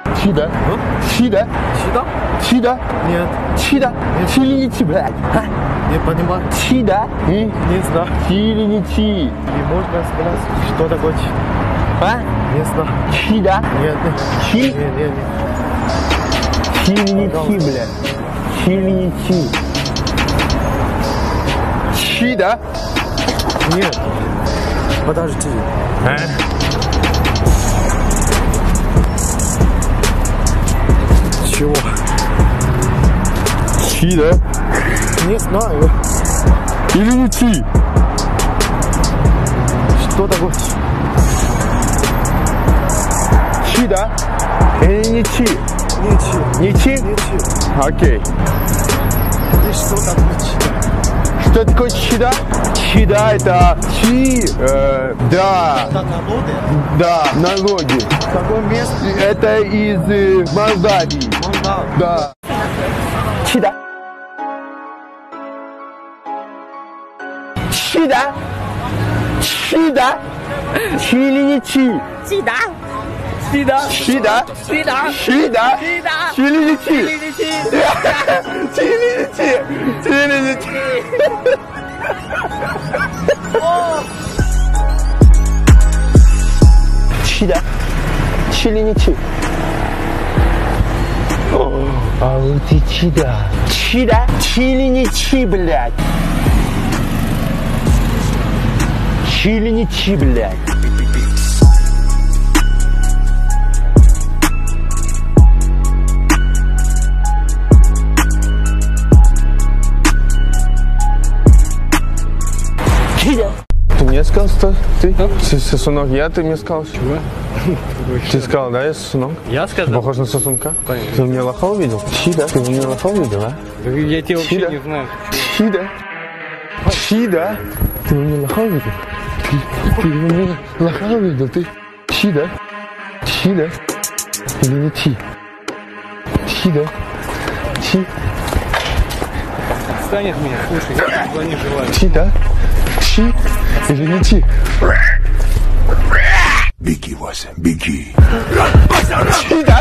Чи да? Чи да? Сюда? Чи да? Нет. Чи да? Чи или не чи, блядь? А? Не понимаю. Чи да? Не знаю. Чи или не чи? И можно сказать, что такое чи? А? Не знаю. Чи да? Нет, нет. Чи? Нет, нет, нет. Чи или не чи, блядь? Чи или не чи? Чи да? Нет. Подожди. А? Чего? Чи да? Не знаю. Или не чи? Что такое чи? Чи да? Или не чи? Не чи. Не чи? Не чи. Окей. И что такое чи? Что такое чида? Чида это чи, да, Это народы? да, налоги. Какое место? Это из Молдавии. Молдав. Да. Чида. Чида. Чида. Чи или не чи? Сюда. Сюда. Чида. Сюда. Чида. Сюда. Чи или не чи? Чи или не чи? Чи или не чи? Чида. Чи или не чи? А вот и чида. Чида. Чи или не чи, блядь? Чи или не чи, блядь? Чида. Ты мне сказал, что ты сосунок? Ты мне сказал. Чего? Ты сказал, да, я сосунок? Я сказал? Похож на сосунка? Конечно. Ты мне лоха увидел? Чида. Ты мне лоха увидел, а? Я тебя вообще Чида. не знаю. Чида. Чида. Ты мне лоха увидел? Ты мне лоха увидел? Ты Чида. Чида. Или не чи? Чида. Чи. Отстань от меня, слушай, я этого не желаю. Чида. Чи. Или не чи? Беги, Вася, беги. Чида.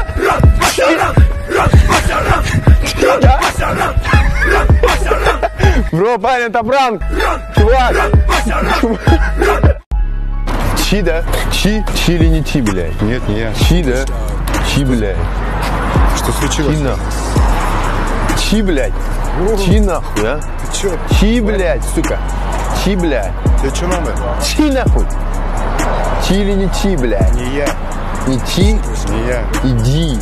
Бро, парень, это пранк. Чувак. Чи, да? Чи или не чи, блядь? Нет, не я. Чи, да? Чи, блядь. Что случилось? Чи нахуй. Чи, блядь. Чи нахуй, а? Ты чё? Чи, блядь, сука. Чи, блядь. Ты чё надо? Чи нахуй. Чи или не чи, блядь? Не я, Не чи, не я. иди.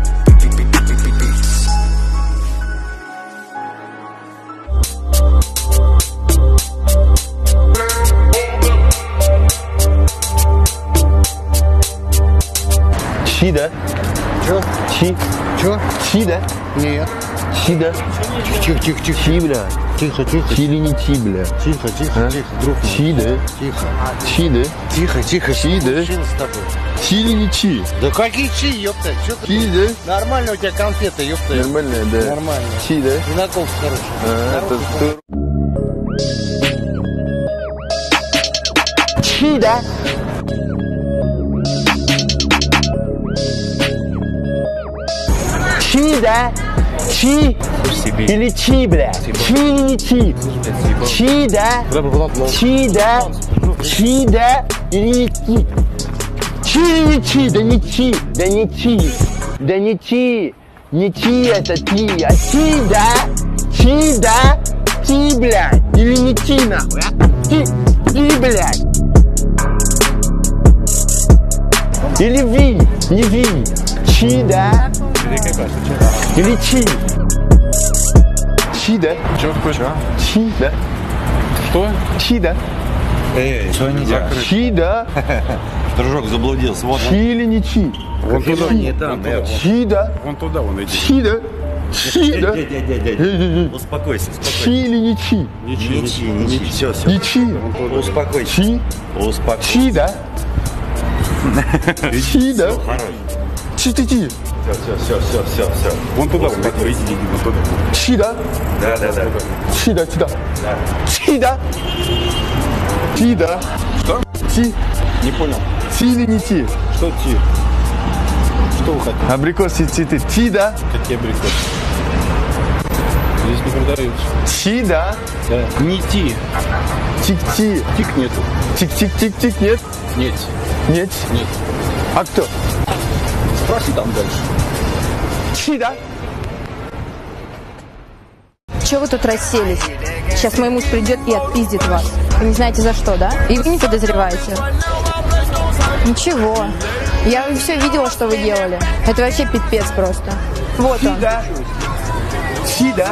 Чи, да? Чё? Чи. Чё? Чи, да? Не я. Чи, да? Тихо, тихо, тихо. Чи, бля. Тихо, тихо. Чи или не чи, бля? Тихо, тихо, А? тихо, друг мой. Чи, да? Тихо. Чи, да? Тихо, тихо. Чи, да? Что с тобой? Чи или не чи? Да какие чи, ёпта? Чё ты? Чи, да? Нормально у тебя конфеты, ёпта. Нормально, да. Нормально. Чи, да? И наколка хорошая. Это ты... Чи, да? Чи, да? Чи или чи, бля? Чи или не чи? Чи, да? Чи, да? Чи, да? Или не чи? Чи или не чи? Да не чи, да не чи. Да не чи. Не чи это ти, а чи, да? Чи, да? Ти, блядь. Или не чи, нахуй, а? Ти, блядь. Или ви, не ви. Чи, да? Или чи? Чи, да? Чё хочешь? Чи, да? Что? Чи, да? Эй, что нельзя? Чи, да? Дружок заблудился. Вот Чи или не чи? он туда, не там. Чи, да? Вон туда, вон иди. Чи, да? Чи, да? Дядя. Успокойся, Чи успокойся. или не чи? Не чи. Все, все. Не чи? Успокойся. Чи? Успокойся. Чи, да? Чи, да? Хорош. Чи, ти, ти. Все. Вон туда, вон иди, иди, вон туда. Чи, да? Да. Чи, да, чи, да? Чи, да? Чи, да? Что? Чи? Не понял. Чи или не чи? Что ти? Что вы хотите? Абрикосы и цветы. Ти, да? Какие абрикосы? Здесь не продаются. Ти, да? Да. Не ти. Тик-ти. Тик нету. Тик-тик-тик-тик, нет? Нет. Нет? Нет. А кто? Спроси там дальше. Ти, да? Чего вы тут расселись? Сейчас мой муж придет и отпиздит вас. Вы не знаете за что, да? И вы не подозреваете. Ничего. Я все видела, что вы делали. Это вообще пипец просто. Вот он. Да. Ти, да?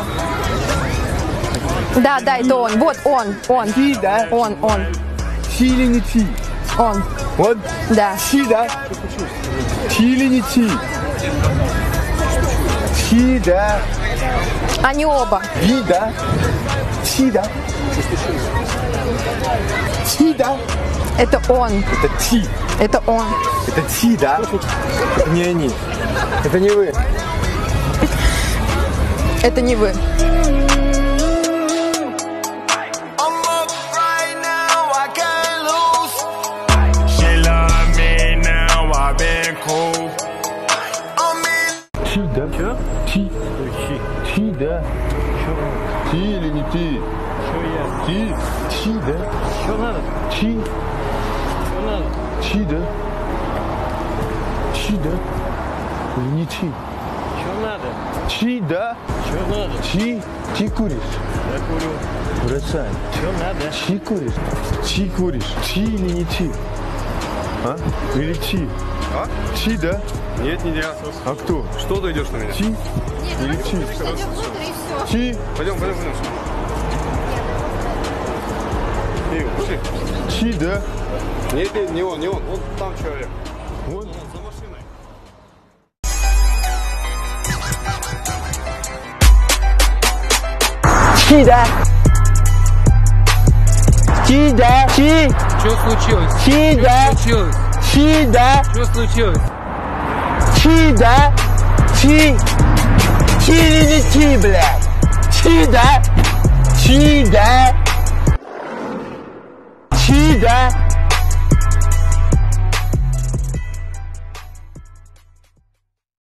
Да, да, это он. Вот он. Ти, да? Он. Ти или не ти? Он. Вот. Да. Ти, да? Ти или не ти? Ти, да? Они оба. Ви, да? Ти, да? Ти, да? Это он. Это ти. Это он. Это ти, да? Это не они. Это не вы. Это не вы. Ти, да? Ти. Ти, да? Ти или не ти? Ти. Ти, да? Что надо? Ти. Что надо? Ти, да? Ти, да? Или не ти? Что надо? Ти, да? Что надо? Ти. Ти куришь? Я курю. Бросай. Что надо? Ти куришь? Ти куришь? Ти или не ти? А? Или ти? А? Ти, да? Нет, не я. А кто? Что ты идешь на меня? Ти? Или ти? Ти? Пойдем. Эй, пошли. Ти, да? Нет, не он. Вот там человек. Вот. За машиной. Ти, да? Ти, да? Ти? Что случилось? Ти, да? Случилось? Ти, да? Что случилось? Ти, да? Ти? Ти или не ти, блядь? Ти, да? Ти, да?